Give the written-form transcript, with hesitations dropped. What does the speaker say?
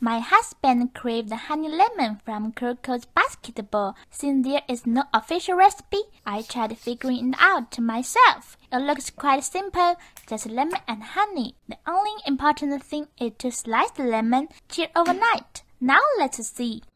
My husband craved the honey lemon from Kuroko's basketball. Since there is no official recipe, I tried figuring it out myself. It looks quite simple, just lemon and honey. The only important thing is to slice the lemon, chill overnight. Now let's see.